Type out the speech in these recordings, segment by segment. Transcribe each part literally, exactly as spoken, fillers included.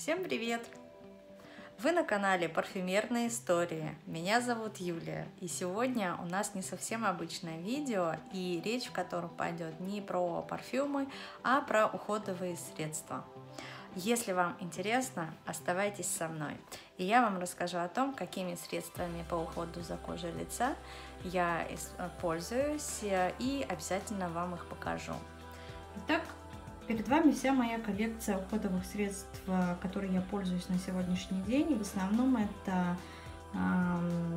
Всем привет! Вы на канале Парфюмерные истории. Меня зовут Юлия, и сегодня у нас не совсем обычное видео, и речь в котором пойдет не про парфюмы, а про уходовые средства. Если вам интересно, оставайтесь со мной, и я вам расскажу о том, какими средствами по уходу за кожей лица я пользуюсь, и обязательно вам их покажу. Итак, перед вами вся моя коллекция уходовых средств, которой я пользуюсь на сегодняшний день. И в основном это э,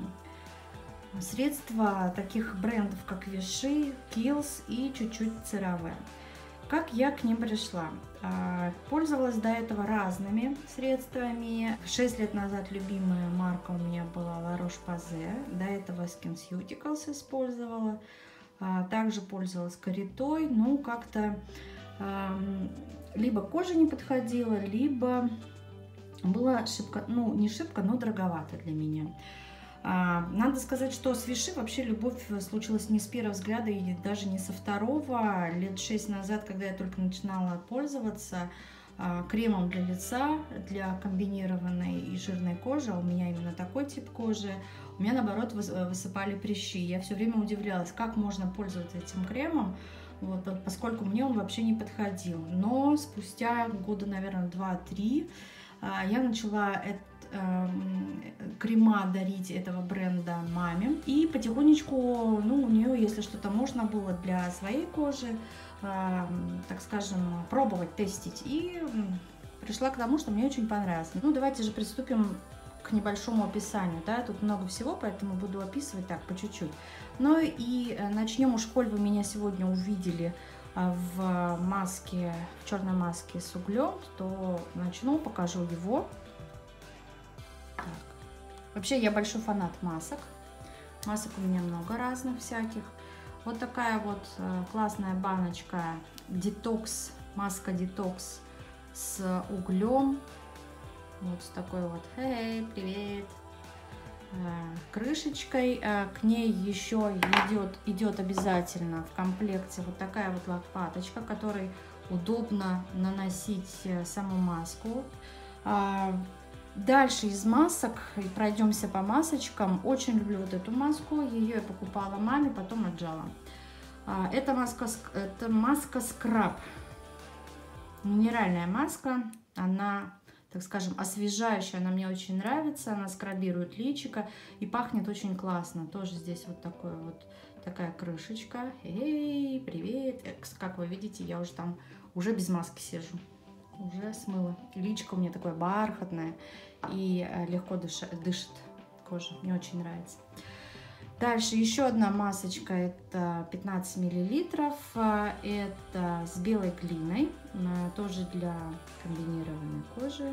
средства таких брендов, как Vichy, Kiehl's и чуть-чуть CeraVe. Как я к ним пришла? Пользовалась до этого разными средствами. шесть лет назад любимая марка у меня была La Roche-Posay. До этого SkinCeuticals использовала. Также пользовалась Коритой. Ну, как-то либо кожа не подходила, либо была шибко, ну, не шибко, но дороговато для меня. Надо сказать, что с Vichy вообще любовь случилась не с первого взгляда и даже не со второго. Лет шесть назад, когда я только начинала пользоваться кремом для лица, для комбинированной и жирной кожи, а у меня именно такой тип кожи, у меня наоборот высыпали прыщи. Я все время удивлялась, как можно пользоваться этим кремом, вот, поскольку мне он вообще не подходил. Но спустя года, наверное, два-три я начала это крема дарить этого бренда маме, и потихонечку, ну, у нее, если что-то можно было для своей кожи, э, так скажем, пробовать, тестить, и пришла к тому, что мне очень понравилось. Ну, давайте же приступим к небольшому описанию, да, тут много всего, поэтому буду описывать так по чуть-чуть. Ну и начнем уж, коль вы меня сегодня увидели в маске, в черной маске с углем, то начну, покажу его. Так. Вообще я большой фанат масок. Масок у меня много разных всяких. Вот такая вот классная баночка детокс, маска детокс с углем. Вот с такой вот, эй, привет, крышечкой. К ней еще идет, идет обязательно в комплекте вот такая вот лопаточка, которой удобно наносить саму маску. Дальше из масок, пройдемся по масочкам. Очень люблю вот эту маску, ее я покупала маме, потом отжала. Это маска, это маска скраб, минеральная маска, она, так скажем, освежающая, она мне очень нравится, она скрабирует личико и пахнет очень классно. Тоже здесь вот такой вот такая крышечка. Эй, привет! Как вы видите, я уже там уже без маски сижу. Уже смыла. Личико у меня такое бархатное и легко дышит, дышит кожа. Мне очень нравится. Дальше еще одна масочка. Это пятнадцать миллилитров. Это с белой глиной. Тоже для комбинированной кожи.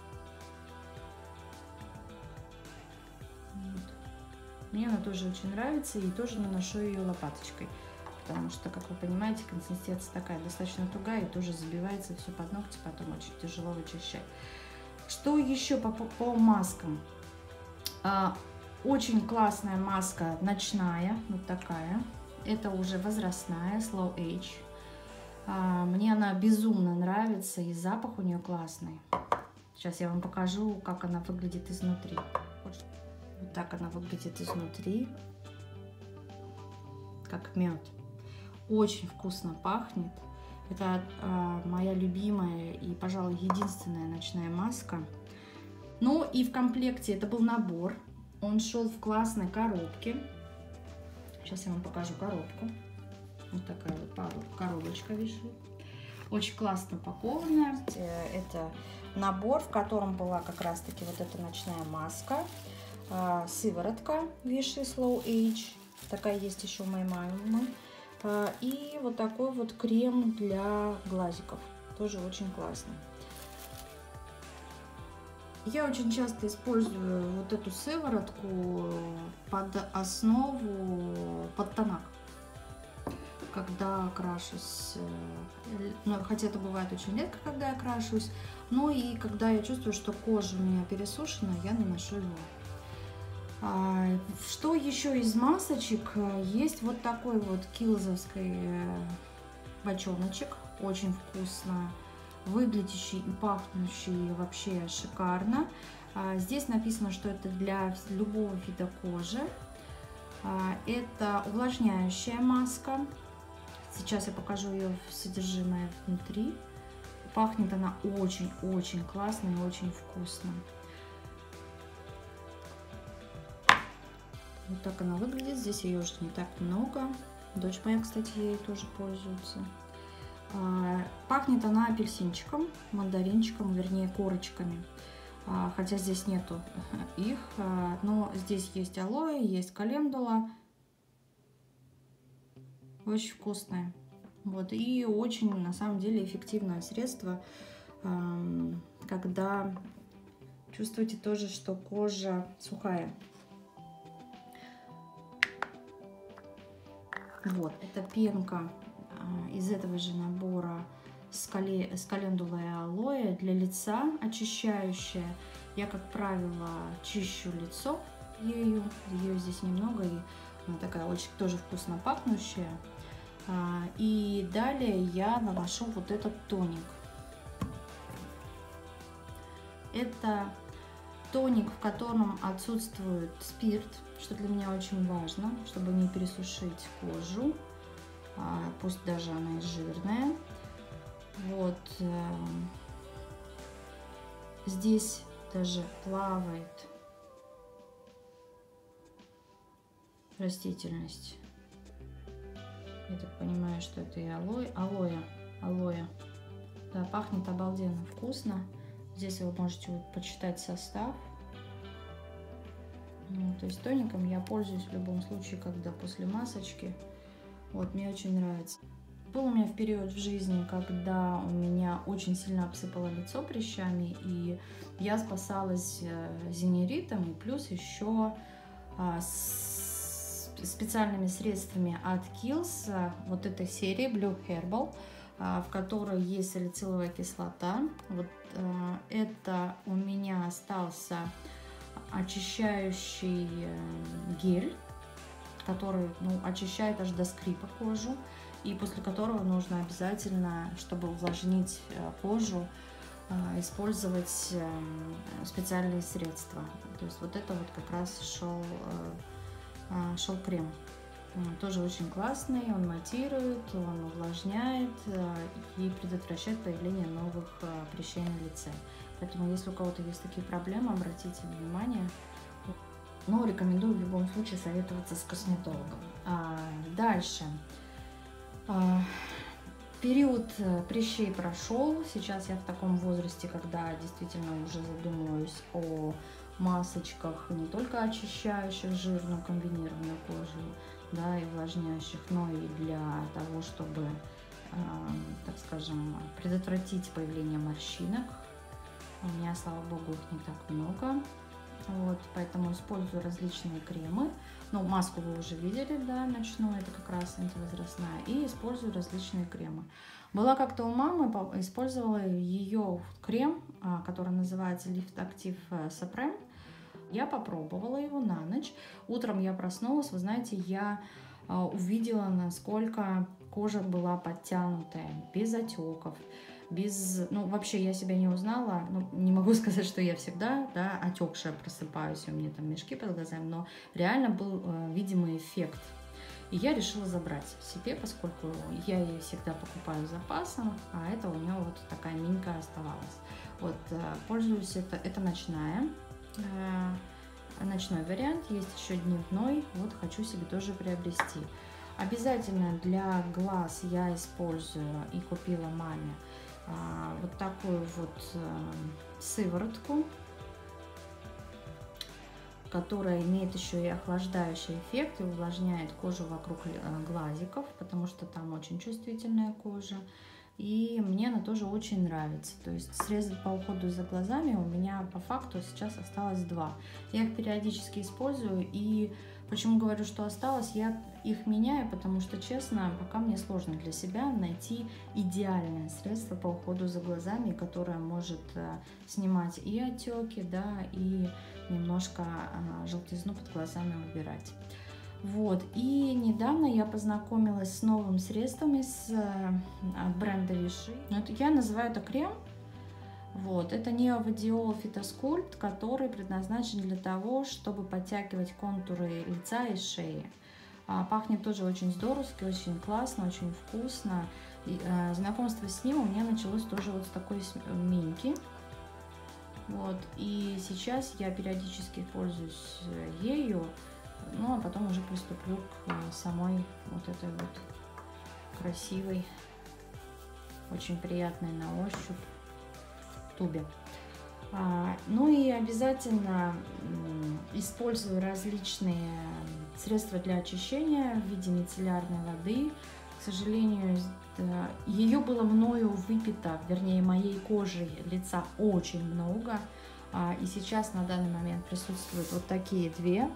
Вот. Мне она тоже очень нравится. И тоже наношу ее лопаточкой. Потому что, как вы понимаете, консистенция такая достаточно тугая и тоже забивается все под ногти, потом очень тяжело вычищать. Что еще по, по, по маскам? А, очень классная маска ночная, вот такая. Это уже возрастная, Slow Age. А, мне она безумно нравится, и запах у нее классный. Сейчас я вам покажу, как она выглядит изнутри. Вот, вот так она выглядит изнутри, как мед. Очень вкусно пахнет. Это э, моя любимая и, пожалуй, единственная ночная маска. Ну и в комплекте это был набор. Он шел в классной коробке. Сейчас я вам покажу коробку. Вот такая вот коробочка висит. Очень классно упакованная. Это набор, в котором была как раз-таки вот эта ночная маска. Э, сыворотка Vichy Slow Age. Такая есть еще у моей мамы. И вот такой вот крем для глазиков. Тоже очень классный. Я очень часто использую вот эту сыворотку под основу, под тонак. Когда крашусь. Ну, хотя это бывает очень редко, когда я крашусь. Но и когда я чувствую, что кожа у меня пересушена, я наношу его. Что еще из масочек? Есть вот такой вот килзовский бочоночек, очень вкусно. выглядящий и пахнущий вообще шикарно. Здесь написано, что это для любого вида кожи. Это увлажняющая маска. Сейчас я покажу ее содержимое внутри. Пахнет она очень-очень классно и очень вкусно. Вот так она выглядит. Здесь ее уже не так много. Дочь моя, кстати, ей тоже пользуется. Пахнет она апельсинчиком, мандаринчиком, вернее корочками. Хотя здесь нету их, но здесь есть алоэ, есть календула. Очень вкусное. Вот, и очень, на самом деле, эффективное средство, когда чувствуете тоже, что кожа сухая. Вот, это пенка из этого же набора с календулой и алоэ для лица, очищающая. Я, как правило, чищу лицо ею. Ее здесь немного, и она такая очень тоже вкусно пахнущая. И далее я наношу вот этот тоник. Это тоник, в котором отсутствует спирт, что для меня очень важно, чтобы не пересушить кожу, пусть даже она и жирная. Вот здесь даже плавает растительность. Я так понимаю, что это и алоэ, алоэ, алоэ. Да, пахнет обалденно вкусно. Здесь вы можете вот почитать состав. Ну, то есть тоником я пользуюсь в любом случае, когда после масочки. Вот, мне очень нравится. Был у меня в период в жизни, когда у меня очень сильно обсыпало лицо прыщами, и я спасалась зенеритом, и плюс еще а, с специальными средствами от Kiehl's, вот этой серии Blue Herbal, а, в которой есть салициловая кислота. Вот а, это у меня остался очищающий гель, который, ну, очищает аж до скрипа кожу, и после которого нужно обязательно, чтобы увлажнить кожу, использовать специальные средства. То есть вот это вот как раз шел, шел крем. Тоже очень классный, он матирует, он увлажняет и предотвращает появление новых прыщей на лице. Поэтому если у кого-то есть такие проблемы, обратите внимание. Но рекомендую в любом случае советоваться с косметологом. А дальше. А, период прыщей прошел. Сейчас я в таком возрасте, когда действительно уже задумываюсь о масочках, не только очищающих жирную комбинированную кожу, да, и увлажняющих, но и для того, чтобы, а, так скажем, предотвратить появление морщинок. У меня, слава богу, их не так много. Вот, поэтому использую различные кремы. Ну, маску вы уже видели, да, ночную, это как раз антивозрастная. И использую различные кремы. Была как-то у мамы, использовала ее крем, который называется Lift Active Supreme. Я попробовала его на ночь. Утром я проснулась, вы знаете, я увидела, насколько кожа была подтянутая, без отеков. Без, ну, вообще я себя не узнала, ну, не могу сказать, что я всегда, да, отекшая просыпаюсь, у меня там мешки под глазами, но реально был э, видимый эффект. И я решила забрать себе, поскольку я ей всегда покупаю с запасом, а это у нее вот такая минька оставалась. Вот, э, пользуюсь, это, это ночная, э, ночной вариант, есть еще дневной, вот хочу себе тоже приобрести. Обязательно для глаз я использую и купила маме вот такую вот сыворотку, которая имеет еще и охлаждающий эффект и увлажняет кожу вокруг глазиков, потому что там очень чувствительная кожа. И мне она тоже очень нравится. То есть средств по уходу за глазами у меня по факту сейчас осталось два. Я их периодически использую, и почему говорю, что осталось, я их меняю, потому что, честно, пока мне сложно для себя найти идеальное средство по уходу за глазами, которое может снимать и отеки, да, и немножко желтизну под глазами убирать. Вот, и недавно я познакомилась с новым средством из, от бренда Vichy. Это, я называю это крем. Вот, это Neovadiol Phytosculpt, который предназначен для того, чтобы подтягивать контуры лица и шеи. А, пахнет тоже очень здоровски, очень классно, очень вкусно. И, а, знакомство с ним у меня началось тоже вот с такой миньки. Вот, и сейчас я периодически пользуюсь ею, ну а потом уже приступлю к самой вот этой вот красивой, очень приятной на ощупь тубе. А, ну и обязательно использую различные средства для очищения в виде мицеллярной воды. К сожалению, ее было мною выпито, вернее, моей кожей лица очень много. А, и сейчас на данный момент присутствуют вот такие две.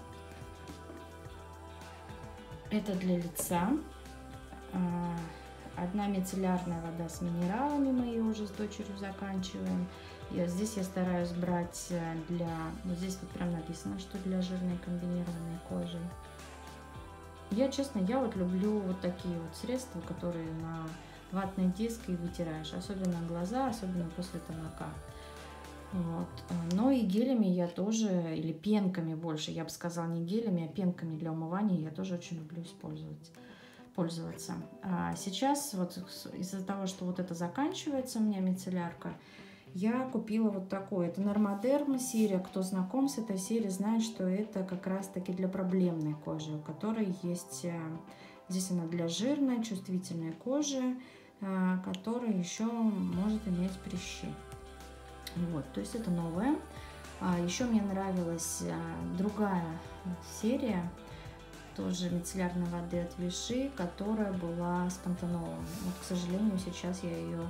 Это для лица. А, одна мицеллярная вода с минералами, мы ее уже с дочерью заканчиваем. И здесь я стараюсь брать для... Вот здесь вот прям написано, что для жирной комбинированной кожи. Я, честно, я вот люблю вот такие вот средства, которые на ватный диск и вытираешь. Особенно глаза, особенно после тоника. Вот. Но и гелями я тоже, или пенками больше, я бы сказала, не гелями, а пенками для умывания я тоже очень люблю использовать. пользоваться. А сейчас вот из-за того, что вот это заканчивается у меня мицеллярка, я купила вот такой. Это Нормодерм серия. Кто знаком с этой серией, знает, что это как раз-таки для проблемной кожи, у которой есть... Здесь она для жирной, чувствительной кожи, которая еще может иметь прыщи. Вот, то есть это новое. Еще мне нравилась другая серия, тоже мицеллярной воды от Vichy, которая была с пантенолом. Вот, к сожалению, сейчас я ее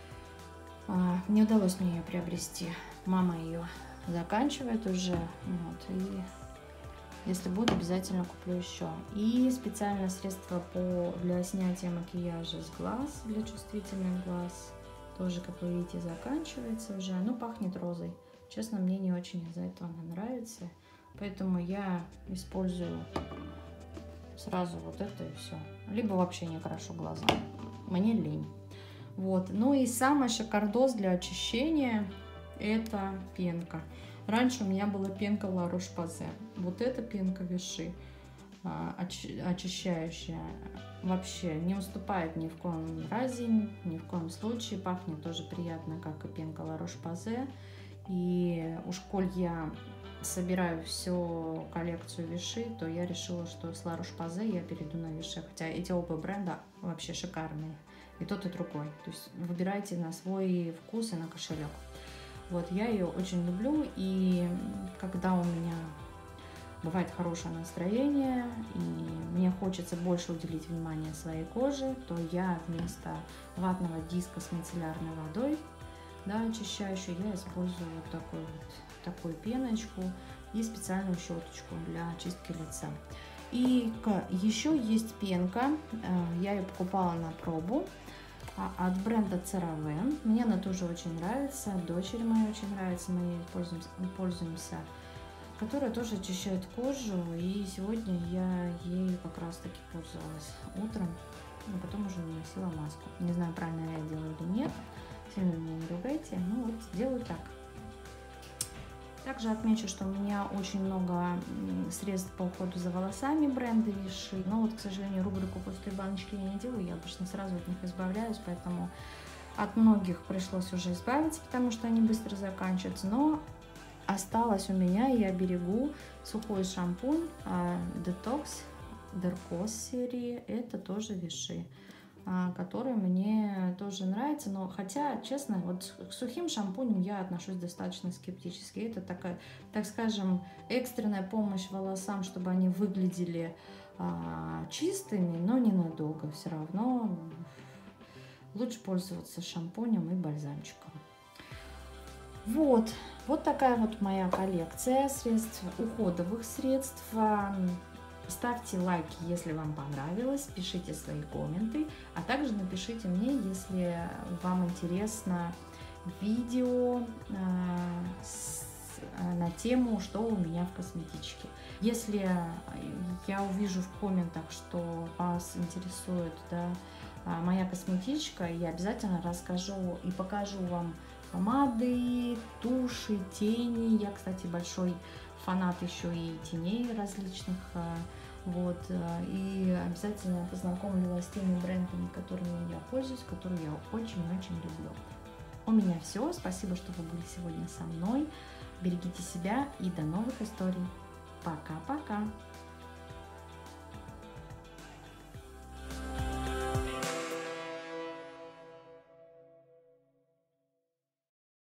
а, не удалось мне ее приобрести. Мама ее заканчивает уже. Вот, и если буду, обязательно куплю еще. И специальное средство по, для снятия макияжа с глаз, для чувствительных глаз. Тоже, как вы видите, заканчивается уже. Оно пахнет розой. Честно, мне не очень из-за этого она нравится. Поэтому я использую сразу вот это и все. Либо вообще не крашу глаза. Мне лень. Вот. Ну и самый шикардос для очищения — это пенка. Раньше у меня была пенка La Roche-Posay. Вот эта пенка Vichy, очищающая, вообще не уступает ни в коем разе, ни в коем случае. Пахнет тоже приятно, как и пенка La Roche-Posay. И уж коль я собираю всю коллекцию Vichy, то я решила, что с La Roche-Posay я перейду на Vichy. Хотя эти оба бренда вообще шикарные. И тот, и другой. То есть выбирайте на свой вкус и на кошелек. Вот, я ее очень люблю. И когда у меня бывает хорошее настроение, и мне хочется больше уделить внимание своей коже, то я вместо ватного диска с мицеллярной водой, да, очищающую, я использую вот такую вот такую пеночку и специальную щеточку для очистки лица. И еще есть пенка, я ее покупала на пробу от бренда CeraVe. Мне она тоже очень нравится, дочери моей очень нравится, мы ей пользуемся, пользуемся, которая тоже очищает кожу. И сегодня я ею как раз таки пользовалась утром, но потом уже наносила маску. Не знаю, правильно я делаю или нет, сильно меня не ругайте, ну вот делаю так. Также отмечу, что у меня очень много средств по уходу за волосами бренда Vichy. Но вот, к сожалению, рубрику «Пустые баночки» я не делаю, я обычно сразу от них избавляюсь, поэтому от многих пришлось уже избавиться, потому что они быстро заканчиваются. Но осталось у меня, я берегу сухой шампунь Detox Dercos серии, это тоже Vichy, который мне тоже нравится, но хотя, честно, вот к сухим шампуням я отношусь достаточно скептически. Это такая, так скажем, экстренная помощь волосам, чтобы они выглядели а, чистыми, но ненадолго. Все равно лучше пользоваться шампунем и бальзамчиком. Вот, вот такая вот моя коллекция средств, уходовых средств. Ставьте лайки, если вам понравилось, пишите свои комменты, а также напишите мне, если вам интересно видео э, с, э, на тему, что у меня в косметичке. Если я увижу в комментах, что вас интересует, да, моя косметичка, я обязательно расскажу и покажу вам помады, туши, тени. Я, кстати, большой фанат еще и теней различных. Вот, и обязательно познакомлю вас с теми брендами, которыми я пользуюсь, которые я очень-очень люблю. У меня все. Спасибо, что вы были сегодня со мной. Берегите себя и до новых историй. Пока-пока.